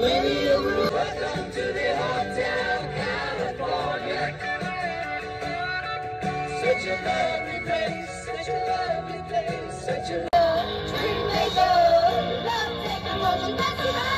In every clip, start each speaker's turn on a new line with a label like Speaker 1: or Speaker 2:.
Speaker 1: Welcome to the Hotel California. Such a lovely place, such a lovely place, such a dream maker. Love taking on the best of us,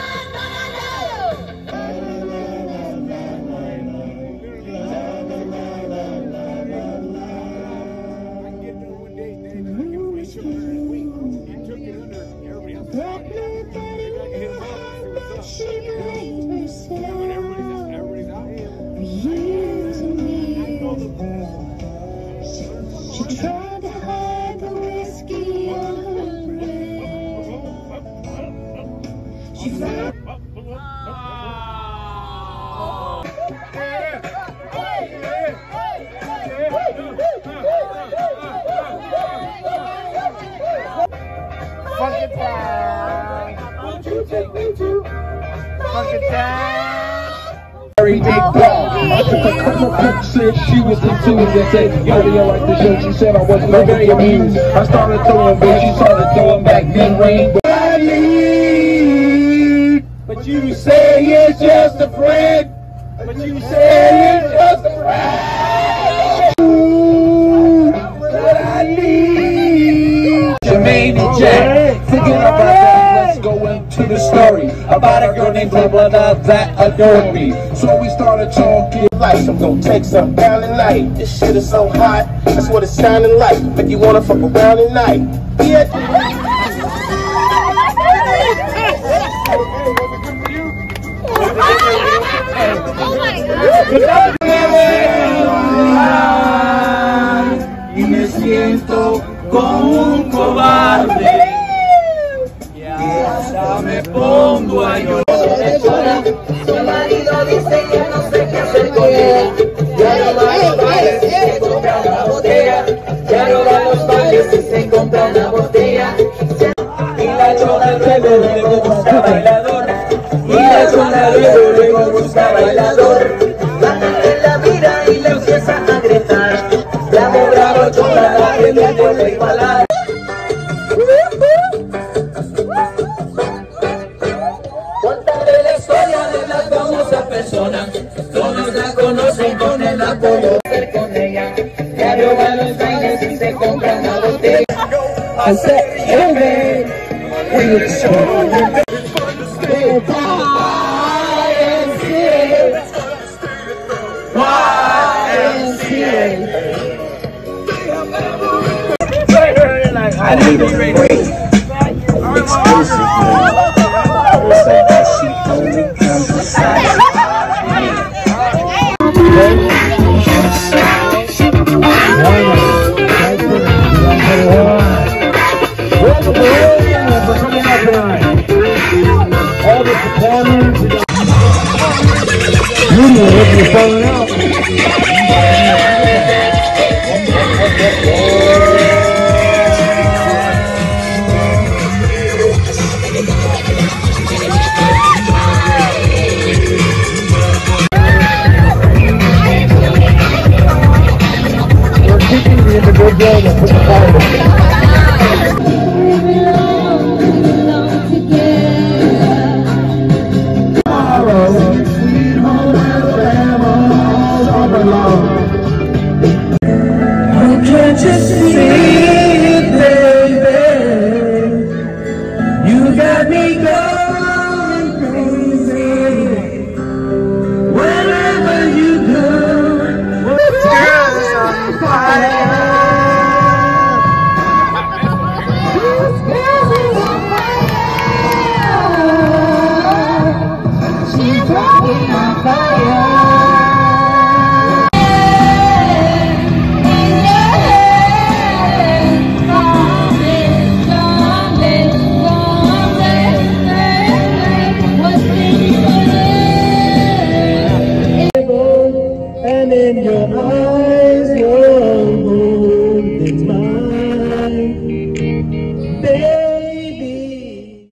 Speaker 1: she tried to hide the whiskey on her breath. She found Funky Town. Won't you take me to Funky Town? Very big dog. Said she was into it and said, yo, you like the show. She said I wasn't very amused. I started throwing back, she started throwing back mid-range. But you say it's just a friend. But you say it's just a friend. What I need. Jermaine and Jack, thinking about that. Let's go into the story about a girl named blah blah blah that adored me. So we started talking.
Speaker 2: Like I'm gonna take some down tonight. This shit is so hot, that's what it's sounding like. Make you wanna fuck around tonight. Yeah.
Speaker 1: Y me siento como un cobarde y hasta me pongo a llorar. Su marido dice que no sé qué hacer con ella. Ya no va a los bailes y se compra una botella. Ya no va a los bailes y se compra una botella. Y la chona luego busca bailador. Y la chona luego busca bailador. Mándale la vida y le empieza a gritar. La bravo chona la que le vuelve a igualar. Contarle la historia de la famosa persona. Todos la conocen con el apoyo con ella. Ya roba los bailes y se compra una botella. I said, hey man, we will show you.
Speaker 2: I need a break. Exclusive. It's like that shit only comes inside. All the performers. You know if you're falling out.
Speaker 1: Can't you see it, baby? You got me going.